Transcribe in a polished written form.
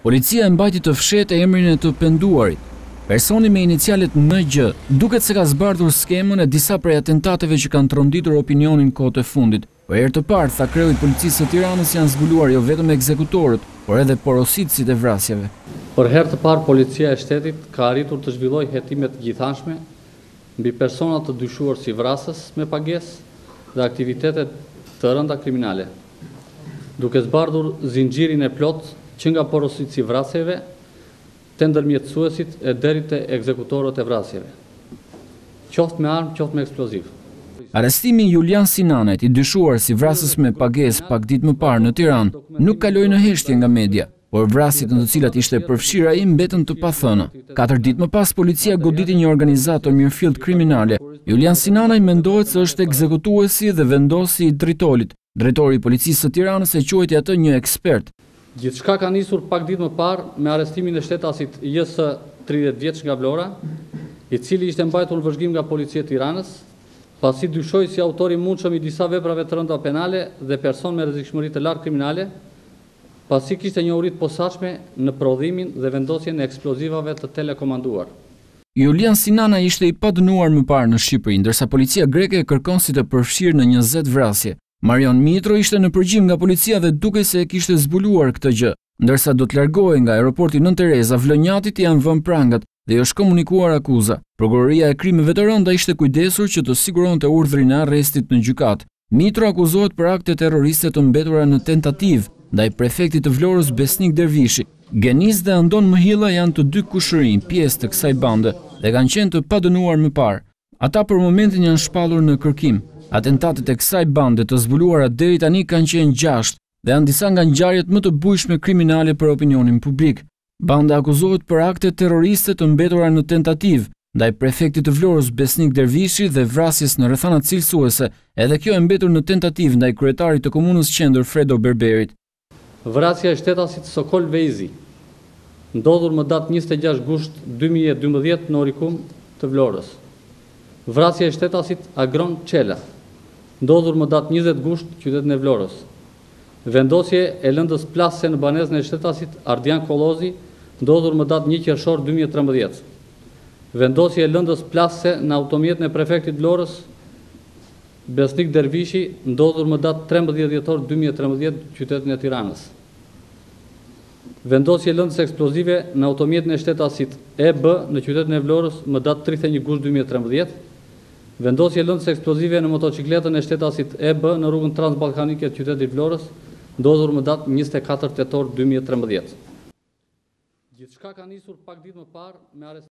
Policia e mbajti të fshehtë emrin e të penduarit. Personi me inicialet NG duket se ka zbardhur skemën e disa prej atentateve që kanë tronditur opinionin kohët e fundit. Për herë të parë, tha kreu i policisë së Tiranës, janë zbuluar jo vetëm ekzekutorët, por edhe porositësit e vrasjeve. Për herë të parë, policia e shtetit ka arritur të zhvillojë hetime të gjithanshme mbi persona të dyshuar si vrasës me pagesë dhe aktivitete të rënda kriminale, duke zbardhur zinxhirin e plot që nga porositësi i vrasjeve te ndërmjetësuesit e deri te ekzekutorët e vrasjeve, qoftë me armë, qoftë me eksploziv. Arrestimi i Julian Sinanajt, i dyshuar si vrasës me pagesë pak ditë më parë në Tiranë, nuk kaloi në heshtje nga media, por vrasjet në të cilat ishte përfshirë ai mbetën të pathëna. 4 ditë më pas, policia goditi një organizator mirëfillt kriminale. Julian Sinanaj mendohet se është ekzekutuesi dhe vendosi i dritolit. Drejtori i policisë së Tiranës e quajti atë një ekspert. Gjithçka ka nisur pak ditë më parë me arrestimin e shtetasit JS 30 vjeç nga Vlora, i cili ishte mbajtur në vëzhgim nga policia e Tiranës, pasi dyshoi si autori mundshëm i disa veprave të rënda penale dhe person me rrezikshmëri të lartë kriminale, pasi kishte njohuri të posaçme në prodhimin dhe vendosjen e eksplozivave të telekomanduar. Julian Sinanaj ishte i padënuar më parë në Shqipëri, ndërsa policia greke e kërkon si të përfshirë në 20 vrasje. Marion Mitro ishte në përgjim nga policia dhe dukej se e kishte zbuluar këtë gjë, ndërsa do të largohej nga aeroporti Nën Tereza, vlonjatit janë vënë prangat dhe është komunikuar akuza. Prokuroria e krimeve të rënda ishte kujdesur që të siguronte urdhrin e arrestit në gjykatë. Mitro akuzohet për akte terroriste të mbetura në tentativë ndaj prefektit të Vlorës Besnik Dervishi. Geniz dhe Andon Mëhilla janë të 2 kushërinj, pjesë të kësaj bande dhe kanë qenë të padënuar më parë. Ata për momentin janë shpallur në kërkim. Atentatet e kësaj bande të zbuluara deri tani kanë qenë 6 dhe janë disa nga ngjarjet më të bujshme kriminale për opinionin publik. Banda akuzohet për akte terroriste të mbetura në tentativë ndaj prefektit të Vlorës Besnik Dervishi dhe vrasjes në rrethana cilësuese, edhe kjo e mbetur në tentativë ndaj kryetarit të komunës qendër Fredo Berberit. Vrasja e shtetasit Sokol Vejzi, ndodhur më datë 26 gusht 2012 në Orikum të Vlorës. Vrasja e shtetasit Agron Qela, ndodhur më datë 20 gusht qytetin e Vlorës. Vendosje e lëndës plasëse në banezën e shtetasit Ardian Kollozi, ndodhur më datë 1 qershor 2013. Vendosje e lëndës plasëse në automjetën e prefektit Vlorës Besnik Dervishi, ndodhur më datë 13 dhjetor 2013 qytetin e Tiranës. Vendosje e lëndës eksplozive në automjetën e shtetasit EB në qytetin e Vlorës më datë 31 gusht 2013. Vendosje e lëndës eksplozive në motocikletën e shtetasit EB në rrugën transballkanike të qytetit Vlorës, ndodhur më datë 24 tetor 2013. Gjithçka ka nisur pak ditë më parë me arrestimin